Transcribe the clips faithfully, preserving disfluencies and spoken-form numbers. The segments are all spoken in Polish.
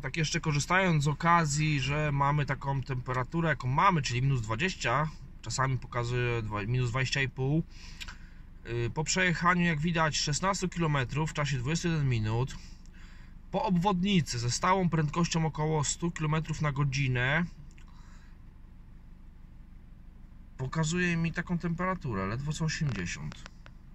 tak jeszcze korzystając z okazji, że mamy taką temperaturę jaką mamy, czyli minus dwadzieścia, czasami pokazuje minus dwadzieścia i pół. Po przejechaniu, jak widać, szesnaście kilometrów w czasie dwudziestu jeden minut, po obwodnicy ze stałą prędkością około sto kilometrów na godzinę, pokazuje mi taką temperaturę, ledwo co osiemdziesiąt.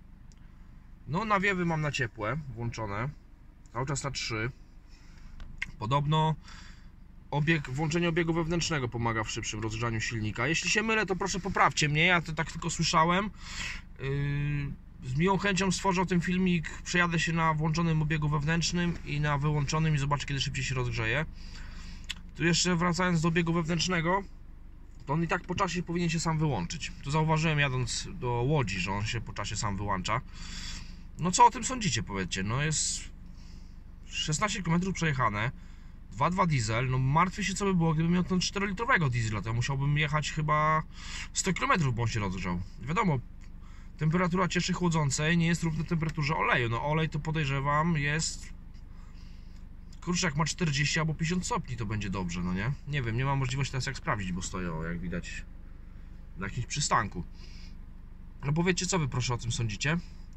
No, nawiewy mam na ciepłe włączone, cały czas na trzy. Podobno obieg, włączenie obiegu wewnętrznego pomaga w szybszym rozgrzaniu silnika. Jeśli się mylę, to proszę poprawcie mnie, ja to tak tylko słyszałem. Z miłą chęcią stworzę o tym filmik, przejadę się na włączonym obiegu wewnętrznym i na wyłączonym i zobaczę, kiedy szybciej się rozgrzeje. Tu jeszcze wracając do obiegu wewnętrznego, to on i tak po czasie powinien się sam wyłączyć. Tu zauważyłem, jadąc do Łodzi, że on się po czasie sam wyłącza. No co o tym sądzicie, powiedzcie? No jest szesnaście kilometrów przejechane, dwa przecinek dwa diesel, no martwię się, co by było, gdybym miał ten czterolitrowego diesla, to musiałbym jechać chyba sto kilometrów, bo on się rozgrzał. Wiadomo, temperatura cieczy chłodzącej nie jest równa temperaturze oleju. No olej to podejrzewam jest... Kurczę, jak ma czterdzieści albo pięćdziesiąt stopni, to będzie dobrze, no nie? Nie wiem, nie mam możliwości teraz jak sprawdzić, bo stoję, o, jak widać, na jakimś przystanku. No powiedzcie, co wy proszę o tym sądzicie?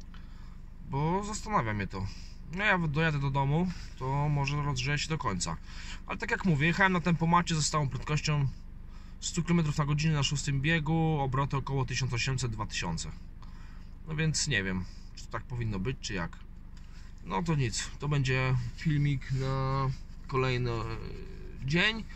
Bo zastanawia mnie to. No ja dojadę do domu, to może rozgrzeje się do końca. Ale tak jak mówię, jechałem na tempomacie ze stałą prędkością sto kilometrów na godzinę na szóstym biegu, obroty około tysiąc osiemset do dwa tysiące. No więc nie wiem, czy to tak powinno być, czy jak. No to nic, to będzie filmik na kolejny dzień.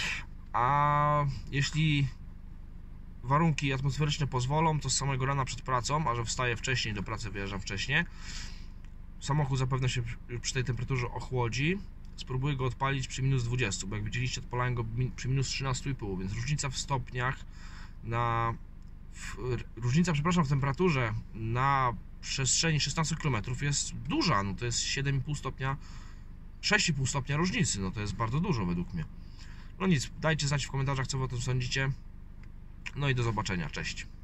A jeśli warunki atmosferyczne pozwolą, to z samego rana przed pracą, a że wstaję wcześniej, do pracy wyjeżdżam wcześniej, samochód zapewne się przy tej temperaturze ochłodzi. Spróbuję go odpalić przy minus dwudziestu, bo jak widzieliście, odpalałem go przy minus trzynastu i pół, więc różnica w stopniach na... W, różnica, przepraszam, w temperaturze na przestrzeni szesnastu kilometrów jest duża, no to jest siedem i pół stopnia, sześć i pół stopnia różnicy, no to jest bardzo dużo według mnie. No nic, dajcie znać w komentarzach, co wy o tym sądzicie. No i do zobaczenia, cześć.